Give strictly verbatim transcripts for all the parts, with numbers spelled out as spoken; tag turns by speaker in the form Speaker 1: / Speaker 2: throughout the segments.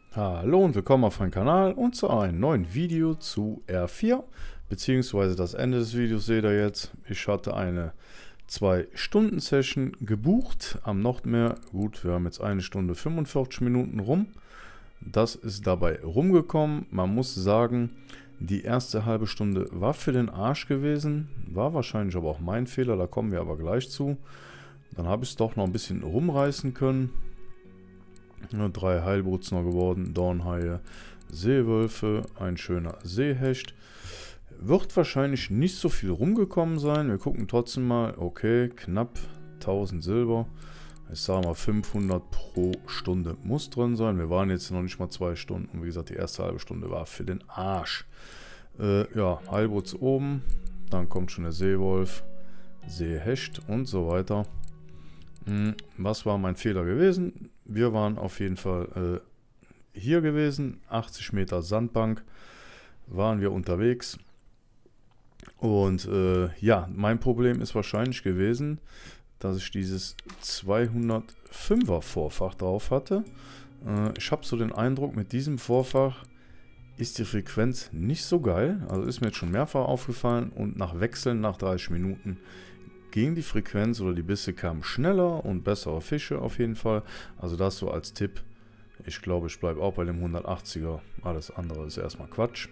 Speaker 1: Hallo und willkommen auf meinem Kanal und zu einem neuen Video zu R vier, beziehungsweise das Ende des Videos seht ihr jetzt. Ich hatte eine zwei Stunden Session gebucht am Nordmeer. Gut, wir haben jetzt eine Stunde fünfundvierzig Minuten rum. Das ist dabei rumgekommen. Man muss sagen, die erste halbe Stunde war für den Arsch gewesen. War wahrscheinlich aber auch mein Fehler, da kommen wir aber gleich zu. Dann habe ich es doch noch ein bisschen rumreißen können. Ja, drei Heilboots noch geworden, Dornhaie, Seewölfe, ein schöner Seehecht. Wird wahrscheinlich nicht so viel rumgekommen sein. Wir gucken trotzdem mal. Okay, knapp tausend Silber. Ich sage mal fünfhundert pro Stunde muss drin sein. Wir waren jetzt noch nicht mal zwei Stunden. Und wie gesagt, die erste halbe Stunde war für den Arsch. Äh, ja, Heilboots oben. Dann kommt schon der Seewolf, Seehecht und so weiter. Hm, was war mein Fehler gewesen? Wir waren auf jeden Fall äh, hier gewesen, achtzig Meter Sandbank waren wir unterwegs. Und äh, ja, mein Problem ist wahrscheinlich gewesen, dass ich dieses zweihundertfünfer Vorfach drauf hatte. Äh, ich habe so den Eindruck, mit diesem Vorfach ist die Frequenz nicht so geil. Also ist mir jetzt schon mehrfach aufgefallen und nach Wechseln nach dreißig Minuten ging die Frequenz oder die Bisse kamen schneller und bessere Fische auf jeden Fall. Also das so als Tipp. Ich glaube, ich bleibe auch bei dem hundertachtziger. Alles andere ist erstmal Quatsch.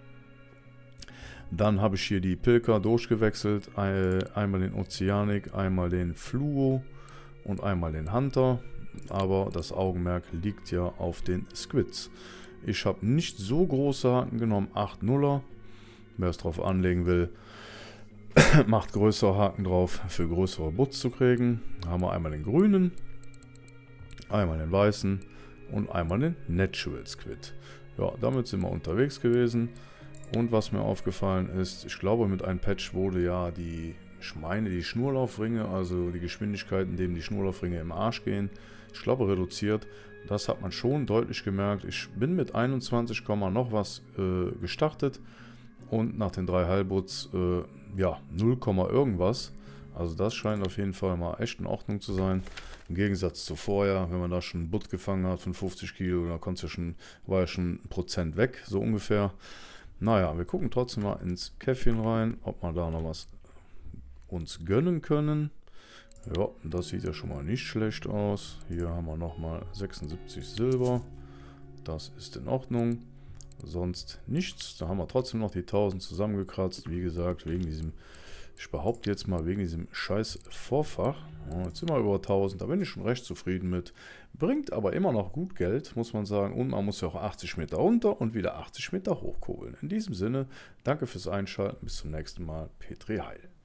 Speaker 1: Dann habe ich hier die Pilker durchgewechselt. Einmal den Ozeanic, einmal den Fluo und einmal den Hunter. Aber das Augenmerk liegt ja auf den Squids. Ich habe nicht so große Haken genommen, acht Nuller. Wer es drauf anlegen will, macht größere Haken drauf, für größere Butts zu kriegen. Da haben wir einmal den grünen, einmal den weißen und einmal den Natural Squid. Ja, damit sind wir unterwegs gewesen. Und was mir aufgefallen ist, ich glaube mit einem Patch wurde ja die, ich meine die Schnurlaufringe, also die Geschwindigkeit, in dem die Schnurlaufringe im Arsch gehen, ich glaube reduziert. Das hat man schon deutlich gemerkt. Ich bin mit einundzwanzig, noch was äh, gestartet. Und nach den drei Heilboots, äh, ja, null, irgendwas. Also das scheint auf jeden Fall mal echt in Ordnung zu sein. Im Gegensatz zu vorher, wenn man da schon einen Butt gefangen hat von fünfzig Kilo, da konnte ja schon, war ja schon ein Prozent weg, so ungefähr. Naja, wir gucken trotzdem mal ins Käffchen rein, ob wir da noch was uns gönnen können. Ja, das sieht ja schon mal nicht schlecht aus. Hier haben wir nochmal sechsundsiebzig Silber. Das ist in Ordnung. Sonst nichts. Da haben wir trotzdem noch die tausend zusammengekratzt. Wie gesagt, wegen diesem, ich behaupte jetzt mal, wegen diesem scheiß Vorfach. Ja, jetzt sind wir über tausend. Da bin ich schon recht zufrieden mit. Bringt aber immer noch gut Geld, muss man sagen. Und man muss ja auch achtzig Meter runter und wieder achtzig Meter hochkurbeln. In diesem Sinne, danke fürs Einschalten. Bis zum nächsten Mal. Petri Heil.